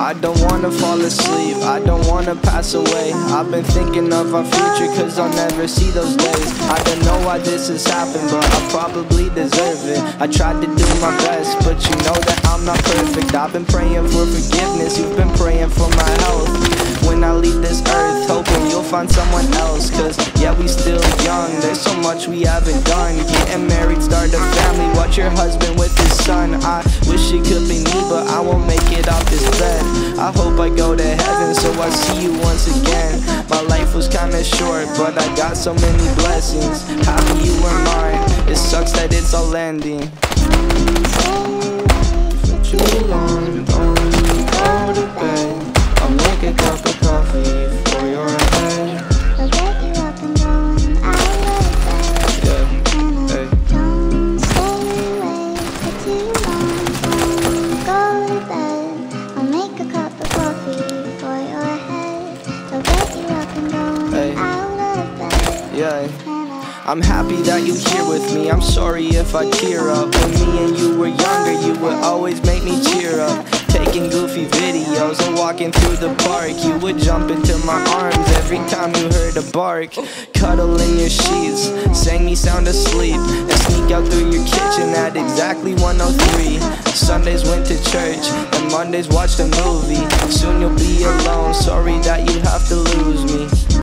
I don't wanna fall asleep, I don't wanna pass away. I've been thinking of our future, cause I'll never see those days. I don't know why this has happened, but I probably deserve it. I tried to do my best, but you know that I'm not perfect. I've been praying for forgiveness, you've been praying for my health. When I leave this earth, hoping you'll find someone else. Cause yeah, we still young, there's so much we haven't done. Getting married, start a family, watch your husband with his son. I wish it could be me, but I won't make it off this bed. I hope I go to heaven, so I see you once again. My life was kinda short, but I got so many blessings. Happy you were mine, it sucks that it's all ending. For too long, don't go to bed. I'll make a cup of coffee for your head. I'll get you up and going out of bed. Yeah, hey. Don't stay awake for too long. Go to bed. I'll make a cup of coffee for your head. I'll get you up and going Hey. out of bed. Yeah. I'm happy that you're here with me. I'm sorry if I tear up. When me and you were younger, you would always make me cheer up. Taking goofy videos and walking through the park, you would jump into my arms every time you heard a bark. Cuddle in your sheets, sang me sound asleep, and sneak out through your kitchen at exactly 1:03. Sundays went to church, and Mondays watched a movie. Soon you'll be alone, sorry that you have to lose me.